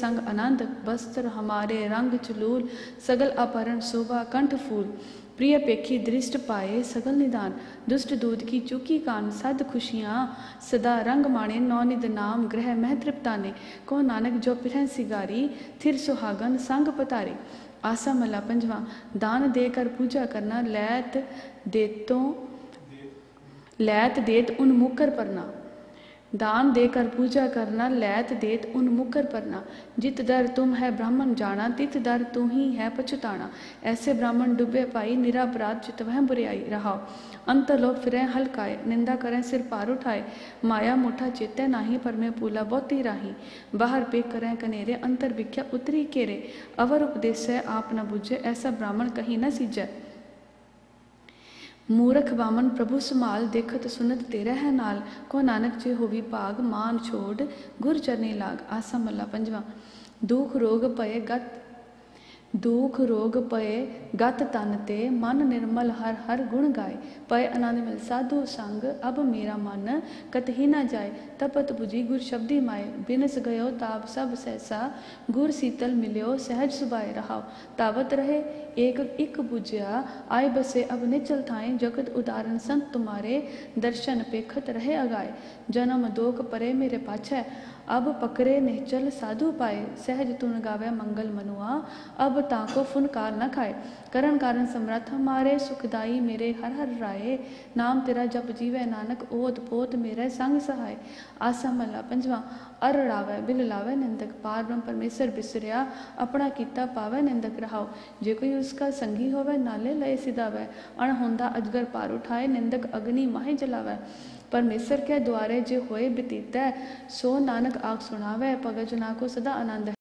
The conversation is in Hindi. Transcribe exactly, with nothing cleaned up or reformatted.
संग आनंद, वस्त्र हमारे रंग चलूल, सगल अपहरण शोभा कंठ फूल। प्रिय पेखी दृष्ट पाए सगल निदान, दुष्ट दूध की चूकी कान, सद खुशियाँ सदा रंग माणे, नौनिध नाम ग्रह मह तृप्ताने। को नानक जो पिरह सिगारी, थिर सुहागन संग पतारे। आसा मला पंजवा। दान देकर पूजा करना, लैत देतों लैत देत उन मुकर परना। दान देकर पूजा करना, लैत देत उन मुकर परना। जित दर तुम है ब्राह्मण जाना, तित दर तू ही है पछुताना। ऐसे ब्राह्मण डूबे पाई, निरापराध चित वह बुराई रहाओ। अंतरलोक फिरें हलकाए, निंदा करें सिर पार उठाए। माया मुठा चेते नाही, पर में पूला बहुती राही। बाहर पे करें कनेरे, अंतर भिख्या उतरी केरे। अवर उपदेश आप न बुझे, ऐसा ब्राह्मण कहीं न सीजे। मूरख बामन प्रभु समाल, देखत सुनत तेरा है नाल। को नानक जे होवी भाग, मान छोड़ गुर चरनी लाग। आसा मल्ला पंजवा। दुख रोग पए गत दुख रोग पए गत तन ते, मन निर्मल हर हर गुण गाए। पए आनंद मिल साधु संग, अब मेरा मन कतही न जाए। तपत बुझी गुर शब्दी माए, बिनस गयो ताप सब सहसा। गुर शीतल मिल्यो सहज सुभाए रहाओ। तावत रहे एक इक बुझिया, आए बसे अब निचल थाए। जगत उदाहरण संत तुम्हारे, दर्शन पेखत रहे अगाए। जन्म दोख परे मेरे पाछे, अब पकरे निश्चल साधु पाए। सहज तुन गावे मंगल मनुआ, अब ताको फुनकार न खाए। करण कारण समर्थ हमारे, सुखदाई मेरे हर हर राय। नाम तेरा जप जीवे नानक, ओत पोत मेरे संग सहाय। आसा महला पंजवा। अर लावे बिल लावे निंदक, पार ब्रह्म परमेश्वर बिसरिया। अपना कीता पावे निंदक रहाओ। जे कोई उसका संगी होवे, नाले लय सिधावे। अणहोंदा अजगर पार उठाए, निंदक अग्नि माहे जलावे। परमेश्वर के द्वारे जे होए बितीतै, सो नानक आख सुनावे। भगत जना को सदा आनंद